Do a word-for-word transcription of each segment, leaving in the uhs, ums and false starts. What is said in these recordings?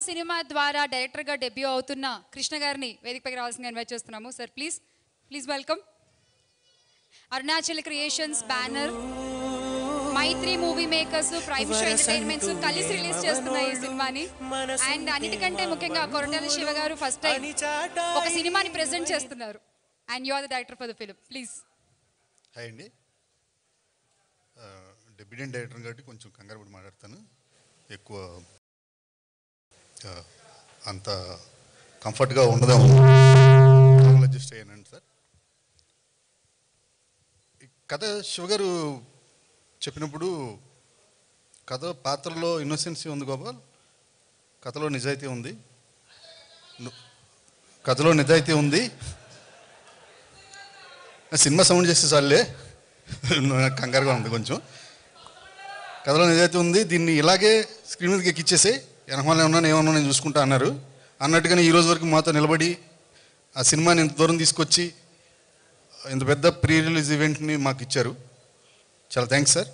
Cinema ద్వారా డైరెక్టర్గా debut అవుతున్న కృష్ణ గారిని వేదికపైకి రావాల్సిందిగా ఇన్వైట్ చేస్తున్నాము. Sir please please welcome. Arunachal creations banner, Mythri movie makers, prime show entertainments కలిసి రిలీజ్ చేస్తున్నాయి ఈ సినిమాని. అండ్ అన్నిటికంటే ముఖ్యంగా కొరటాల శివ గారు ఫస్ట్ టైం ఒక సినిమాని ప్రెజెంట్ చేస్తున్నారు. And you are the director for the film. Please. Hi అండి, డెబ్యూటెంట్ డైరెక్టర్ కాబట్టి కొంచెం కంగారు పడి మాట్లాడతాను. ఎక్కువ అంత కంఫర్ట్గా ఉండదేమో, అడ్జస్ట్ అయ్యానండి సార్. కథ శివగారు చెప్పినప్పుడు కథ పాత్రలో ఇన్నోసెన్సీ ఉంది గోపాల్, కథలో నిజాయితీ ఉంది, కథలో నిజాయితీ ఉంది. సినిమా సౌండ్ చేస్తే చాలే, కంగారుగా ఉంది కొంచెం. కథలో నిజాయితీ ఉంది, దీన్ని ఇలాగే స్క్రీన్ మీదకి ఎక్కిచ్చేసి వెనకమాల ఏమన్నా ఏమన్నా నేను చూసుకుంటా అన్నారు. అన్నట్టుగానే ఈరోజు వరకు మాతో నిలబడి ఆ సినిమాని ఇంత దూరం తీసుకొచ్చి ఇంత పెద్ద ప్రీ రిలీజ్ ఈవెంట్ని మాకు ఇచ్చారు. చాలా థ్యాంక్స్ సార్.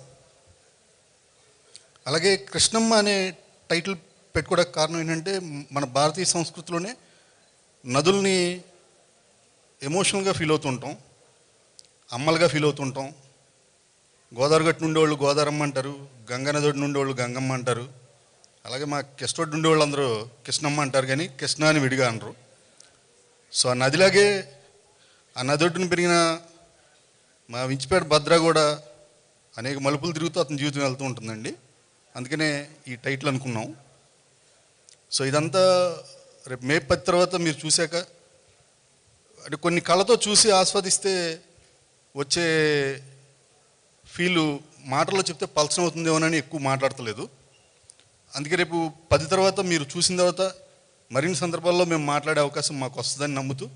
అలాగే కృష్ణమ్మ అనే టైటిల్ పెట్టుకోవడానికి కారణం ఏంటంటే, మన భారతీయ సంస్కృతిలోనే నదుల్ని ఎమోషనల్గా ఫీల్ అవుతుంటాం, అమ్మలుగా ఫీల్ అవుతుంటాం. గోదావరి గట్టు నుండేవాళ్ళు గోదావరమ్మ అంటారు, గంగా నది నుండేవాళ్ళు గంగమ్మ అంటారు. అలాగే మా కిష్టోడు ఉండేవాళ్ళు అందరూ కృష్ణమ్మ అంటారు, కానీ కృష్ణ అని విడిగా అనరు. సో ఆ నదిలాగే ఆ నదొడ్డును పెరిగిన మా వించిపేట భద్ర కూడా అనేక మలుపులు తిరుగుతూ అతని జీవితం వెళ్తూ ఉంటుందండి. అందుకనే ఈ టైటిల్ అనుకున్నాం. సో ఇదంతా రేపు మే పది తర్వాత మీరు చూశాక, అంటే కొన్ని కళ్ళతో చూసి ఆస్వాదిస్తే వచ్చే ఫీలు మాటల్లో చెప్తే పల్సన్ అవుతుందేమోనని ఎక్కువ మాట్లాడతలేదు. అందుకే రేపు పది తర్వాత మీరు చూసిన తర్వాత మరిన్ని సందర్భాల్లో మేము మాట్లాడే అవకాశం మాకు వస్తుందని నమ్ముతూ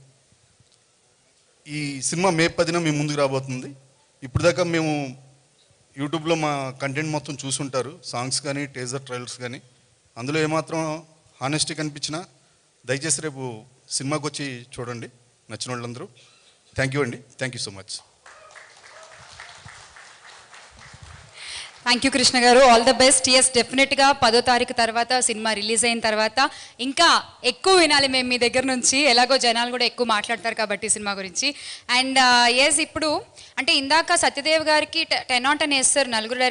ఈ సినిమా మే పదిన మీ ముందుకు రాబోతుంది. ఇప్పుడు దాకా మేము యూట్యూబ్లో మా కంటెంట్ మొత్తం చూసుంటారు, సాంగ్స్ కానీ టేజర్ ట్రైలర్స్ కానీ. అందులో ఏమాత్రం హానెస్టీ కనిపించినా దయచేసి రేపు సినిమాకి వచ్చి చూడండి, నచ్చిన వాళ్ళందరూ. థ్యాంక్ యూ అండి, thank you so much. Thank you Krishna గారు, ఆల్ ద బెస్ట్. ఎస్, డెఫినెట్గా పదో తారీఖు తర్వాత సినిమా రిలీజ్ అయిన తర్వాత ఇంకా ఎక్కువ వినాలి మేము మీ దగ్గర నుంచి. ఎలాగో జనాలు కూడా ఎక్కువ మాట్లాడతారు కాబట్టి సినిమా గురించి. అండ్ ఎస్, ఇప్పుడు అంటే ఇందాక సత్యదేవ్ గారికి టెన్ ఆన్ టెన్ వేస్తారు నలుగురు